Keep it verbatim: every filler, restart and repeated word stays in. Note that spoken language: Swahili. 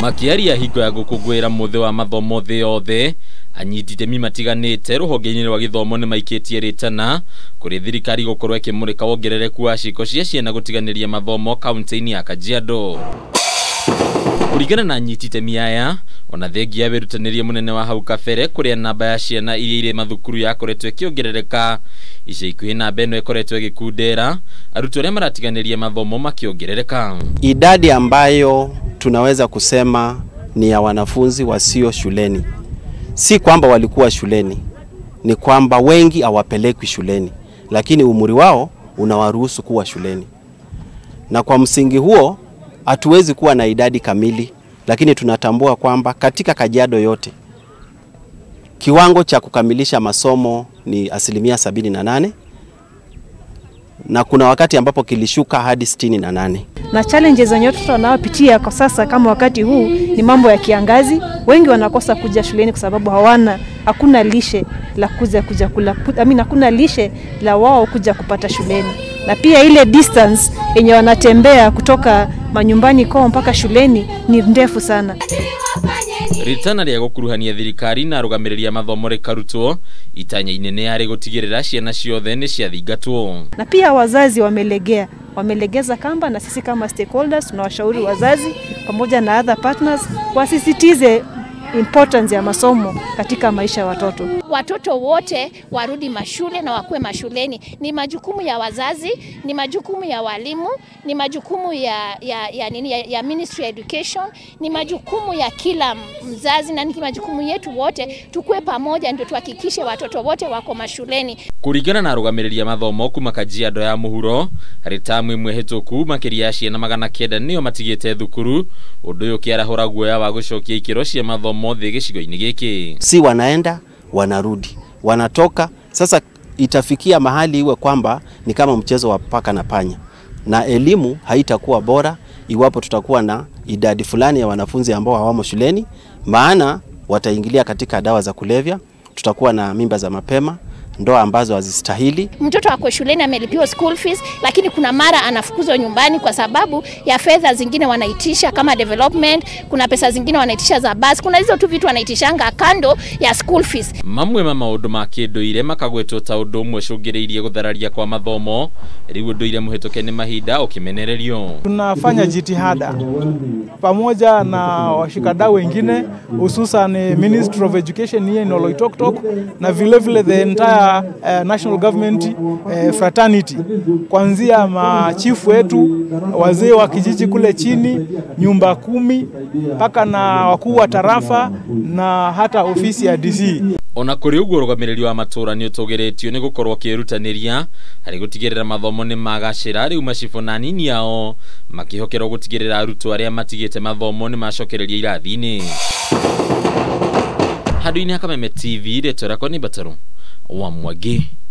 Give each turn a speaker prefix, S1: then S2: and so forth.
S1: Makiria hingo ya gukungwira muthe wa mathomo thi yothe anyiti itemi matiganite ruhonge-ini rwa githomo ni maikitie ritana kuri thirikari gukorwo ikimurika wongerereku wa ciiko cia ciana gutiganiria mathomo kaunti-ini ya Kajiado. Kuringana na anyiti itemi aya, ona thengia wirutanirie munene wa hau kabere kuria namba ya ciana iria iri mathukuru yakoretwo ikiongerereka, ica ikuhi namba ino ikoretwo igikundera, arutwo aria maratiganiria mathomo makiongerereka.
S2: Idadi ambayo tunaweza kusema ni ya wanafunzi wasio shuleni. Si kwamba walikuwa shuleni, ni kwamba wengi hawapelekwi shuleni, lakini umri wao unawaruhusu kuwa shuleni. Na kwa msingi huo hatuwezi kuwa na idadi kamili, lakini tunatambua kwamba katika Kajiado yote kiwango cha kukamilisha masomo ni asilimia sabini na nane, na kuna wakati ambapo kilishuka hadi sitini na nane.
S3: Na challenges zenye watoto wanaopitia kwa sasa kama wakati huu ni mambo ya kiangazi. Wengi wanakosa kuja shuleni kwa sababu hawana hakuna lishe la kuja kuja kula. I mean hakuna lishe la wao kuja kupata shuleni. Na pia ile distance yenye wanatembea kutoka manyumbani kwao mpaka shuleni ni ndefu sana.
S1: Ritana ria gukuruhania thirikari na rugamireria mathomo rikarutwo itanya inene yari gutigirira ciana ciothe ni ciathingatwo.
S3: Na pia wazazi wamelegea, wamelegeza kamba, na sisi kama stakeholders tunawashauri wazazi pamoja na other partners wasisitize importance ya masomo katika maisha ya watoto.
S4: Watoto wote warudi mashule na wakue mashuleni. Ni majukumu ya wazazi, ni majukumu ya walimu, ni majukumu ya ya ya, nini, ya, ya Ministry of Education, ni majukumu ya kila mzazi, na ni majukumu yetu wote tukue pamoja ndio tuhakikishe watoto wote wako mashuleni.
S1: Kuringana na rugamireria mathomo kuma Kajiado ya muhuro, ritamu imwe hituku Makiria ciana magana kenda niyo matigite thukuru, undu uyu kiarahura guoya wa gucokia ikiro cia mathomo thi gicigo-ini giki.
S2: Si wanaenda wanarudi, wanatoka. Sasa itafikia mahali iwe kwamba ni kama mchezo wa paka na panya, na elimu haitakuwa bora iwapo tutakuwa na idadi fulani ya wanafunzi ambao hawamo shuleni, maana wataingilia katika dawa za kulevya, tutakuwa na mimba za mapema, ndoa ambazo hazistahili.
S4: Mtoto wako shuleni amelipiwa school fees, lakini kuna mara anafukuzwa nyumbani kwa sababu ya fedha zingine wanaitisha kama development, kuna pesa zingine wanaitisha za bus, kuna hizo tu vitu wanaitishanga kando ya school fees.
S1: Mamwe ma maundu ma kinduire makagwetwo ta undu umwe cungiriirie guthararia kwa mathomo, riu Unduire muhituke ni mahinda ukimenererio.
S5: Tunafanya jitihada pamoja na washikadau wengine, hususan Ministry of Education here in Oloitoktok na vile vile the entire Uh, national government uh, fraternity, kuanzia machifu wetu, wazee wa kijiji kule chini, nyumba kumi, paka na wakuu wa tarafa na hata ofisi ya D C.
S1: Ona kuri uguo rugamirerio wa matura ni utogeretio ni gukorwo kirutaniria hari gutigirira mathomo ni magacira, riu macifu na nini yao makihokerwo gutigirira arutwo aria matigite mathomo ni macokereria irathi-ini. Handu-ini ha Kameme T V retora kwa ni Bataru wa Mwage.